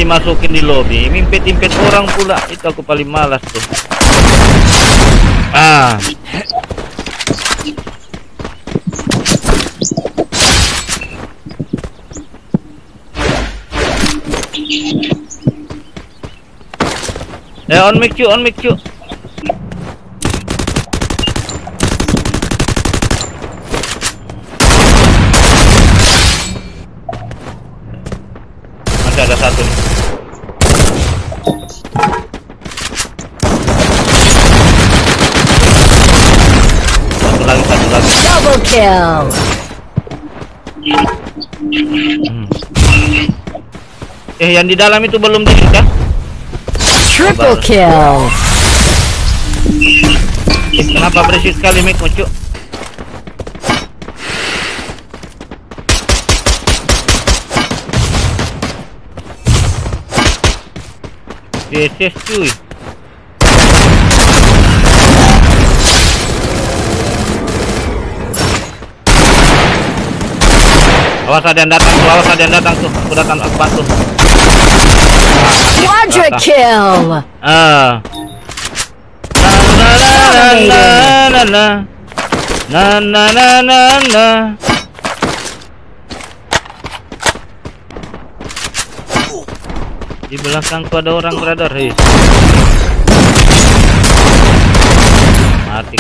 dimasukin di lobby, mimpet-impet orang pula. Itu aku paling malas tuh. On mic cu, on mic cu. Masih ada satu nih. Satu lagi. Double kill. Yang di dalam itu belum dihit. Triple kill. Kenapa berisik sekali mic muncul? Yes cuy. Awas ada yang datang tuh, Aku datang, aku bantu. Quadra kill. Di belakangku ada orang, brother. Mati.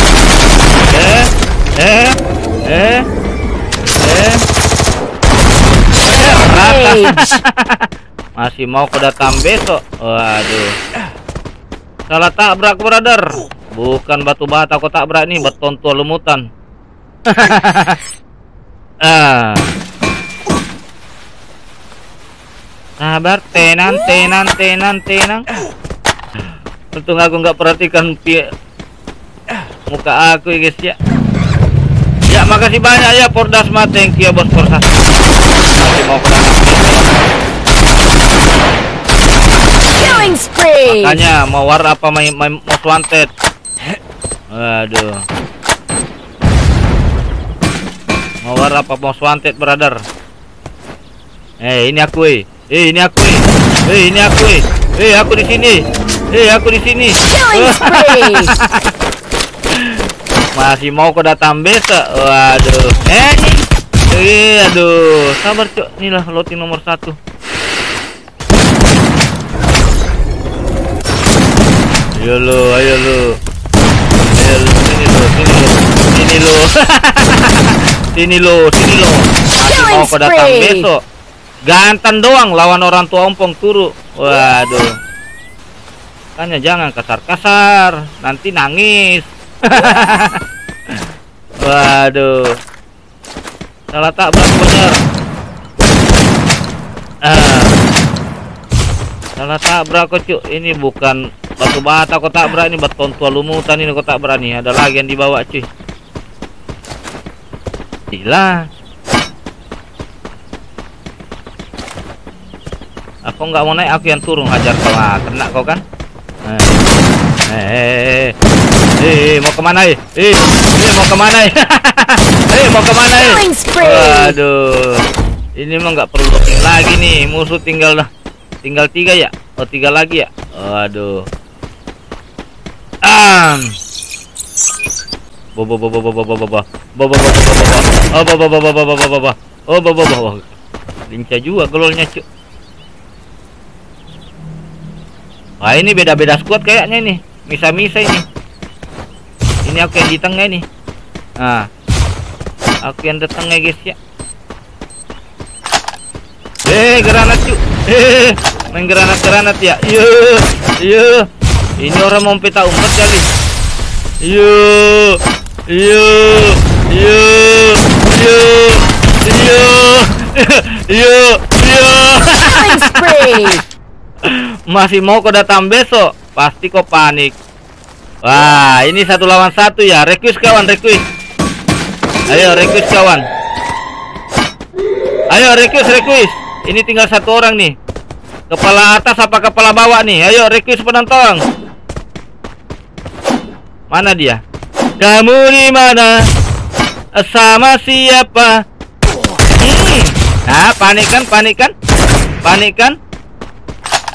Masih mau ku datang besok. Waduh. Salah tabrak, brother. Bukan batu bata aku tabrak nih, beton tua lumutan. Sabar, tenang. Untung aku nggak perhatikan muka aku ya guys ya. Ya makasih banyak ya Pordasma, thank you bos Pordasma. Masih mau Killing spree. Makanya mau war apa main most wanted. Waduh. Mau war apa most wanted, brother? Ini aku. Aku di sini. Aku di sini. Killing spree. Masih mau kau datang besok. Waduh. Aduh. Sabar cok. Inilah loading nomor 1. Ayo lu. Sini lu. Masih mau kau datang besok. Gantan doang lawan orang tua ompong turu. Waduh. Makanya jangan kasar-kasar, nanti nangis. Waduh. Salah tabrak bener. Salah tabrak kok cuk. Ini bukan batu bata kok tabrak, ini beton tua lumutan ini kok tabrak nih. Ada lagi yang dibawa cuy. Gila. Aku nggak mau naik, aku yang turun hajar kau. Kena kau kan? Mau kemana? Mau kemana? Mau kemana? Waduh, ini mah nggak perlu looking lagi nih. Musuh tinggal 3 ya? Oh 3 lagi ya? Waduh. Lincah juga gololnya cuk. Wah ini beda-beda squad kayaknya nih. Misa-misa ini. Ini aku yang di tengah nih. Nah, aku yang di tengah guys ya. Granat cu. Main granat ya. Iya. Ini orang mau peta umpet kali. Iya. Masih mau kau datang besok, pasti kau panik. Wah, ini 1 lawan 1 ya. Request kawan, request. Ayo request kawan. Ayo request. Ini tinggal 1 orang nih. Kepala atas apa kepala bawah nih? Ayo request penonton. Mana dia? Kamu di mana? Sama siapa? Nah, panik kan?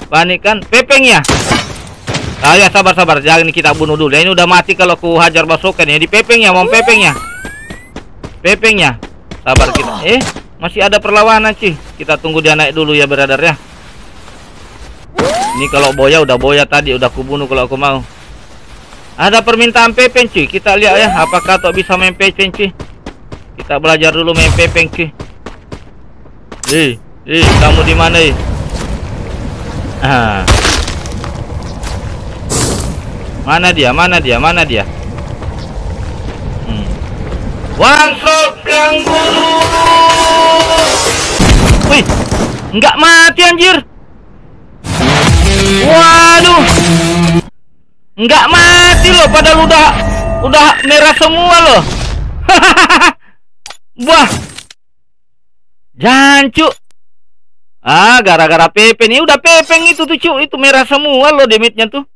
Panik kan? Pepeng ya? Ah ya, sabar. Jangan kita bunuh dulu. Ini udah mati kalau ku hajar basokan ya. Di pepengnya, mau pepengnya. Pepengnya. Sabar kita. Masih ada perlawanan, cuy. Kita tunggu dia naik dulu ya, brother ya. Ini kalau boya udah boya tadi, udah ku bunuh kalau aku mau. Ada permintaan pepeng, cuy. Kita lihat ya, apakah Tok bisa main pepeng, cuy. Kita belajar dulu main pepeng, cuy. Kamu di mana, Mana dia? One shot yang guru. Wih, nggak mati anjir. Waduh, nggak mati loh, padahal udah merah semua loh. Wah, jancuk. Gara-gara pepeng ini udah pepeng itu tuh, cuk, itu merah semua loh damage-nya tuh.